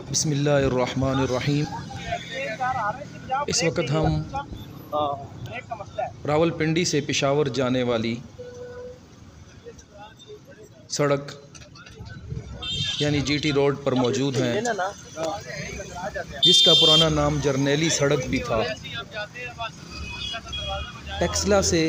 बिस्मिल्लाहिर्रहमानिर्रहीम। इस वक्त हम रावलपिंडी से पेशावर जाने वाली सड़क यानी जीटी रोड पर मौजूद हैं, जिसका पुराना नाम जरनैली सड़क भी था। टेक्सला से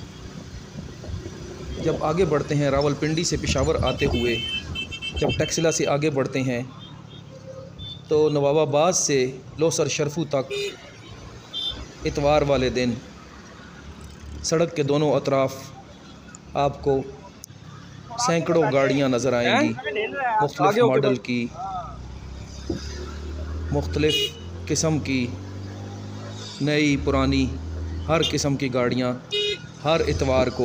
जब आगे बढ़ते हैं, रावलपिंडी से पेशावर आते हुए जब टेक्सला से आगे बढ़ते हैं तो नवाबाबाद से लोसर शरफू तक इतवार वाले दिन सड़क के दोनों अतराफ़ आपको सैकड़ों गाड़ियां नज़र आएंगी, मुख्तलिफ़ मॉडल की, मुख्तलिफ़ किस्म की, नई पुरानी हर किस्म की गाड़ियां हर इतवार को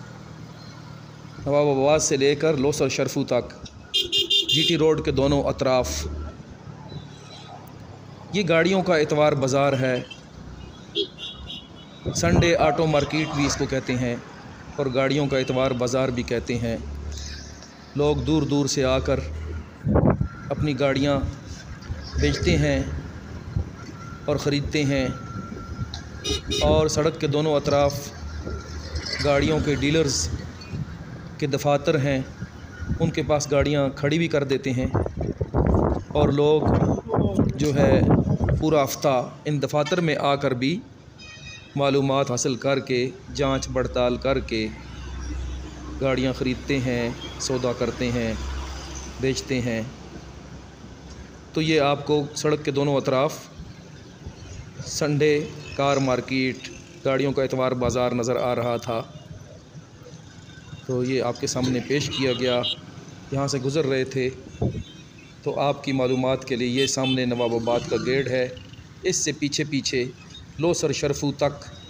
नवाबाबाद से लेकर लोसर शरफू तक जीटी रोड के दोनों अतराफ़ ये गाड़ियों का इतवार बाज़ार है। संडे ऑटो मार्केट भी इसको कहते हैं और गाड़ियों का इतवार बाज़ार भी कहते हैं। लोग दूर दूर से आकर अपनी गाड़ियां बेचते हैं और ख़रीदते हैं, और सड़क के दोनों अतराफ़ गाड़ियों के डीलर्स के दफातर हैं, उनके पास गाड़ियां खड़ी भी कर देते हैं और लोग जो है पूरा हफ्ता इन दफातर में आकर भी मालूमात हासिल करके, जांच पड़ताल करके गाड़ियां ख़रीदते हैं, सौदा करते हैं, बेचते हैं। तो ये आपको सड़क के दोनों अतराफ़ संडे कार मार्केट, गाड़ियों का इतवार बाज़ार नज़र आ रहा था। तो ये आपके सामने पेश किया गया। यहाँ से गुज़र रहे थे तो आपकी मालूमात के लिए ये सामने नवाबाबाद का गेट है, इससे पीछे पीछे लोसर शरफू तक